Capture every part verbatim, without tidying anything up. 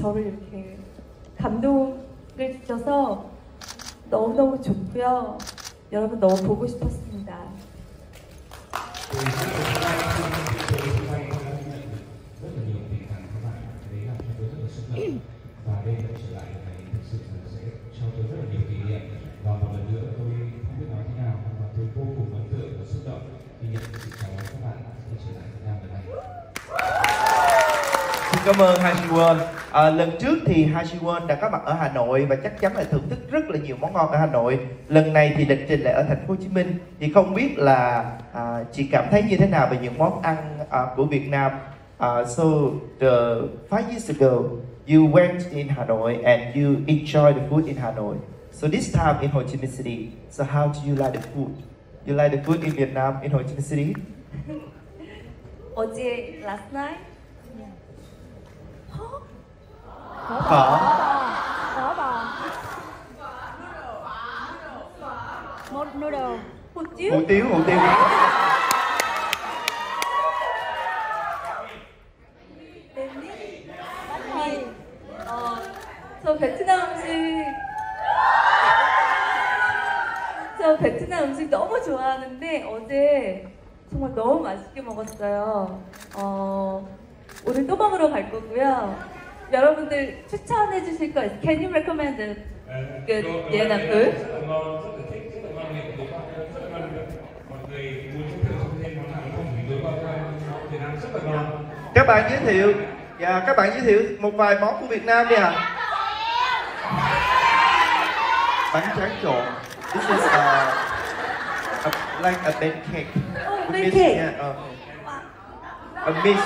저를 이렇게 감동을 주셔서 너무너무 좋고요. 여러분 너무 보고 싶었습니다. Và đây là trở lại này thực sự là sẽ cho tôi rất là nhiều kỷ niệm, và một lần nữa tôi không biết nói thế nào mà tôi vô cùng ấn tượng và xúc động khi nhận được sự chào đón các bạn khi trở lại Việt Nam lần này. Xin cảm ơn Ha Ji Won. À, lần trước thì Ha Ji Won đã có mặt ở Hà Nội và chắc chắn là thưởng thức rất là nhiều món ngon ở Hà Nội. Lần này thì lịch trình lại ở thành phố Hồ Chí Minh, thì không biết là à, chị cảm thấy như thế nào về những món ăn à, của Việt Nam. Uh, so the five years ago, you went in Hanoi and you enjoyed the food in Hanoi. So this time in Ho Chi Minh City, so how do you like the food? You like the food in Vietnam in Ho Chi Minh City? 어제 last night? Phở. Phở bò. Một noodle. Hủ tiếu. Hủ tiếu, hủ tiếu. 어, 저 베트남 음식 저 베트남 음식 너무 좋아하는데 어제 정말 너무 맛있게 먹었어요. 어, 오늘 또 먹으러 갈 거고요. 여러분들 추천해 주실 거 있어요? Can you recommend a good Vietnam food? Các bạn giới thiệu, dạ các bạn giới thiệu một vài món của Việt Nam đi ạ. Bánh tráng trộn. This is a, a like a pancake. Oh, A mix, pancake. yeah, uh, a mix.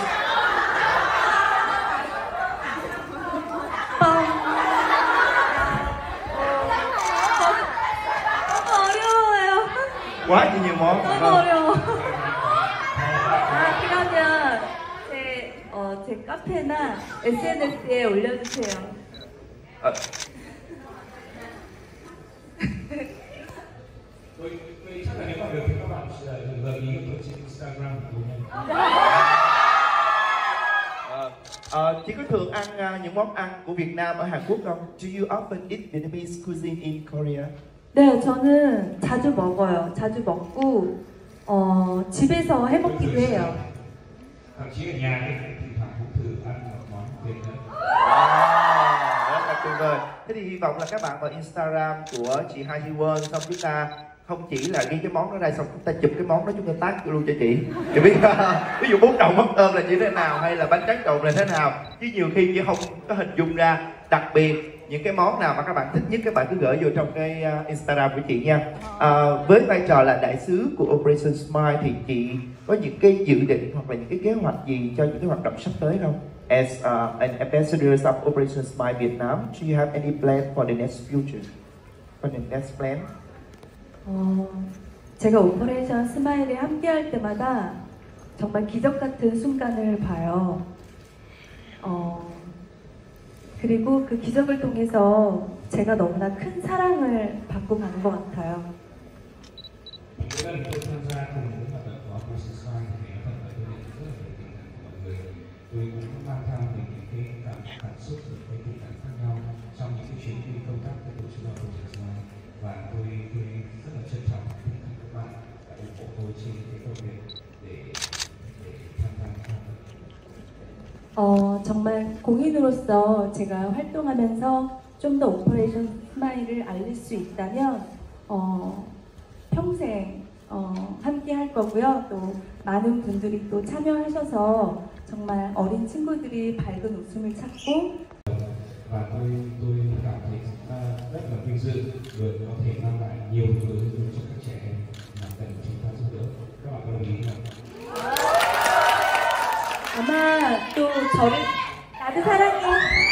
빵. 너무 어려워요. Quá nhiều món. 너무 Vâng. 어려워. 아, 그러면 제, 어, 제 카페나 에스엔에스에 올려주세요. Ờ, Tôi tôi chắc là nếu mà được thì các bạn sẽ gợi ý cho tôi trên Instagram của tôi nha. ờ, ờ, chị có thường ăn à, những món ăn của Việt Nam ở Hàn Quốc không? Do you often eat Vietnamese cuisine in Korea? 네, 저는 자주 먹어요. 자주 먹고 어, 집에서 해 먹기도 해요. Thậm chí ở nhà thì thỉnh thoảng cũng thử ăn một món Việt nữa. Wow, rất là tuyệt vời. Thế thì hy vọng là các bạn vào Instagram của chị Ha Ji Won, xong chúng ta không chỉ là ghi cái món đó ra, xong chúng ta chụp cái món đó, chúng ta tag luôn cho chị. Chị biết ví dụ bún đậu mắm tôm là như thế nào, hay là bánh tráng trộn là thế nào, chứ nhiều khi chị không có hình dung ra. Đặc biệt những cái món nào mà các bạn thích nhất, các bạn cứ gửi vô trong cái uh, Instagram của chị nha. Uh, với vai trò là đại sứ của Operation Smile thì chị có những cái dự định hoặc là những cái kế hoạch gì cho những cái hoạt động sắp tới không? As uh, an ambassador of Operation Smile Vietnam, do you have any plan for the next future? For the next plan? 어, 제가 오퍼레이션 스마일에 함께할 때마다 정말 기적 같은 순간을 봐요. 어, 그리고 그 기적을 통해서 제가 너무나 큰 사랑을 받고 가는 것 같아요. Mỗi lần tôi tham gia cùng với hoạt động của Operation Smile thì nó thật là tôi nhận rất là nhiều tình cảm của mọi người. Tôi cũng mang theo mình những cái cảm cảm xúc, những cái tình cảm khác nhau trong những cái chuyến đi công tác của tổ chức Operation Smile, và tôi tôi rất là trân trọng tất cả các bạn đã ủng hộ tôi trên cái công việc để để tham gia các hoạt động. 어, 정말 공인으로서 제가 활동하면서 좀 더 오퍼레이션 스마일을 알릴 수 있다면 어, 평생 어, 함께 할 거고요. 또 많은 분들이 또 참여하셔서 정말 어린 친구들이 밝은 웃음을 찾고 Và tôi tôi cảm thấy uh, rất là vinh dự được có thể mang lại nhiều người hữu cho các trẻ em mà cần chúng ta giúp đỡ. Các bạn có đồng ý không? 아마 또 저를 나도 사랑해.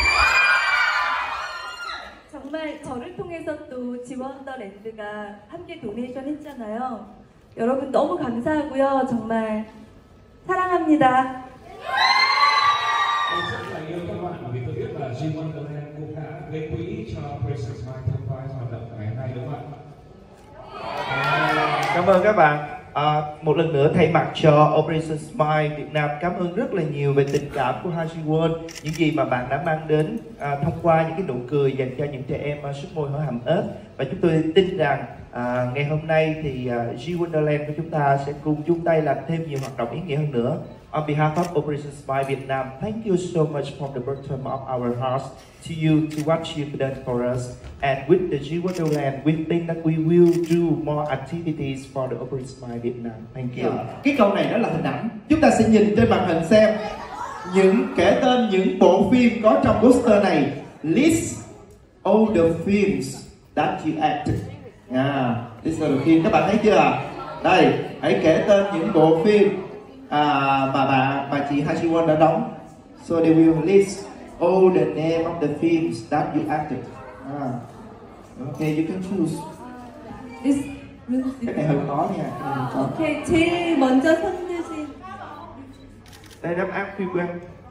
정말 저를 통해서 또 지원더랜드가 함께 도네이션 했잖아요. 여러분 너무 감사하고요. 정말 사랑합니다. Tôi rất là yêu các bạn vì tôi biết là G một Thailand cũng đã gây quỹ cho Operation Smile thông qua hoạt động ngày hôm nay, đúng không ạ? Cảm ơn các bạn. À, một lần nữa thay mặt cho Operation Smile Việt Nam cảm ơn rất là nhiều về tình cảm của Ha Ji Won, những gì mà bạn đã mang đến à, thông qua những cái nụ cười dành cho những trẻ em à, sức môi hở hàm ếch. Và chúng tôi tin rằng à, ngày hôm nay thì à, G Wonderland của chúng ta sẽ cùng chung tay làm thêm nhiều hoạt động ý nghĩa hơn nữa. On behalf of Operation Smile Vietnam, thank you so much from the bottom of our hearts to you to what you've done for us. And with the G Wonderland, we think that we will do more activities for the Operation Smile Vietnam. Thank you. Cái câu này đó là hình ảnh. Chúng ta sẽ nhìn trên màn hình xem những kể tên những bộ phim có trong poster này. List all the films that you acted. À, list all the films. Các bạn thấy chưa? Đây, hãy kể tên những bộ phim à, mà bà mà chị Ha Ji Won đã đóng. So they will list all the name of the films that you acted. À. Okay, you can choose. This, Cái này hơi khó nha. 오케이, 제일 먼저 손 드신 Đây đáp án phim của em.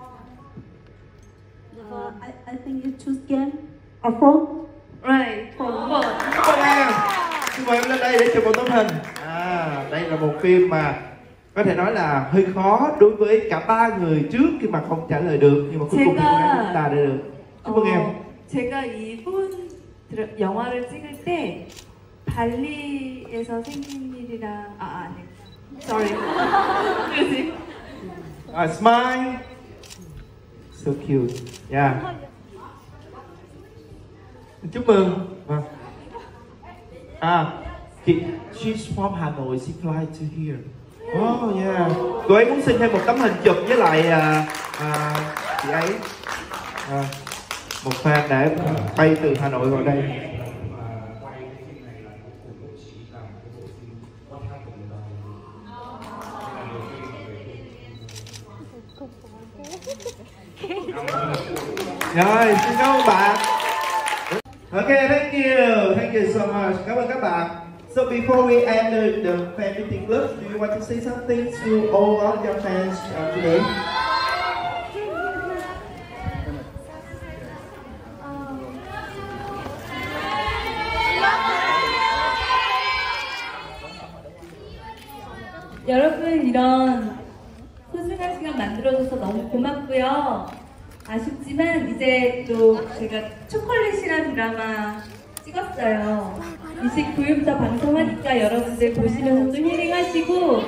Uh, I, I think you choose game. A four? Right, for one. Cảm ơn em. Xin mời em lên đây để chụp một tấm hình. À, đây là một phim mà có thể nói là hơi khó đối với cả ba người trước khi mà không trả lời được, nhưng mà cuối cùng thì cố gắng chúng ta đã được. Chúc mừng em. 제가 이분 들- 영화를 찍을 때 발리에서 생긴 일이랑 아 아니, sorry. 그지? À, smile. So cute. Yeah. Chúc mừng. Vâng. À, chị, she's from Hà Nội, she fly to here. Oh yeah. Cô ấy muốn xin thêm một tấm hình chụp với lại à, à, chị ấy. À, một fan đã bay từ Hà Nội vào đây. và quay cái phim này là có cùng lúc chỉ làm cái bộ phim What Happened in Love. Đây là bộ phim về Rồi, xin cảm ơn bạn. Ok, thank you, thank you so much. Cảm ơn các bạn. So before we end the, the fan meeting club, do you want to say something to all of your fans uh, today? 여러분 이런 소중한 시간 만들어줘서 너무 고맙고요. 아쉽지만 이제 또 제가 초콜릿이라는 드라마 찍었어요. 이십구 일부터 방송하니까 여러분들 보시면서 좀 힐링하시고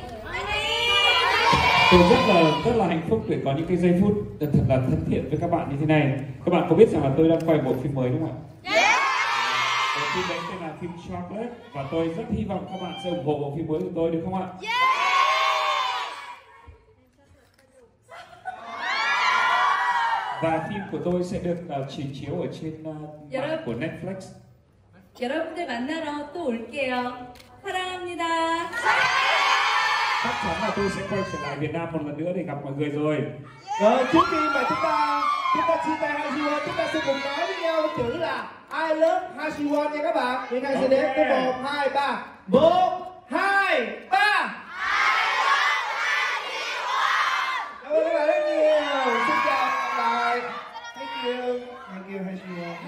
Tôi rất là rất là hạnh phúc để có những cái giây phút thật là thân thiện với các bạn như thế này. Các bạn có biết rằng là tôi đang quay bộ phim mới đúng không ạ? Bộ phim đấy tên là phim Chocolate và tôi rất hy vọng các bạn sẽ ủng hộ bộ phim mới của tôi được không ạ? Và phim của tôi sẽ được uh, trình chiếu ở trên uh, mạng của Netflix. 여러분들 만나러 또 올게요. 사랑합니다. Chắc chắn là tôi sẽ quay trở lại Việt Nam một lần nữa để gặp mọi người rồi. Rồi, trước khi mà chúng ta chúng ta chia tay Ha Ji Won, chúng ta sẽ cùng nói với nhau chữ là I love Ha Ji Won nha các bạn. Hiện nay sẽ đếm tới một, hai, ba. Một, hai, ba. Cảm ơn các bạn rất nhiều. Xin chào và hẹn gặp lại. Thank you. Thank you Ha Ji Won.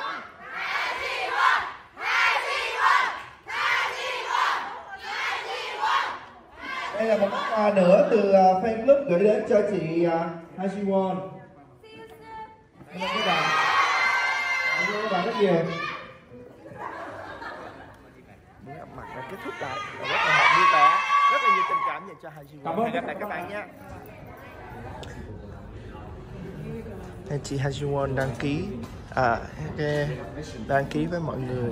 Đây là một quà nữa từ uh, fan club gửi đến cho chị uh, Ha Ji Won. Cảm ơn các bạn. Cảm ơn các bạn rất nhiều. Buổi gặp mặt đã kết thúc lại và rất là vui vẻ, rất là nhiều tình cảm dành cho Ha Ji Won. Cảm ơn. Hẹn gặp lại các bạn nhé. Anh chị Ha Ji Won đăng ký à, okay. đăng ký với mọi người.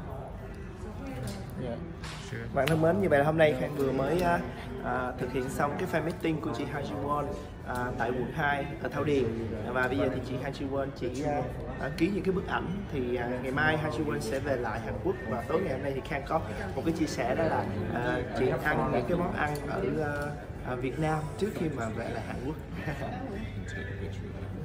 Yeah. Bạn thân mến, như vậy là hôm nay Khang vừa mới à, à, thực hiện xong cái fan meeting của chị Ha Ji Won à, tại quận hai ở Thảo Điền, và bây giờ thì chị Ha Ji Won chỉ à, à, ký những cái bức ảnh thì à, ngày mai Ha Ji Won sẽ về lại Hàn Quốc, và tối ngày hôm nay thì Khang có một cái chia sẻ đó là à, chị ăn những cái món ăn ở à, à, Việt Nam trước khi mà về lại Hàn Quốc.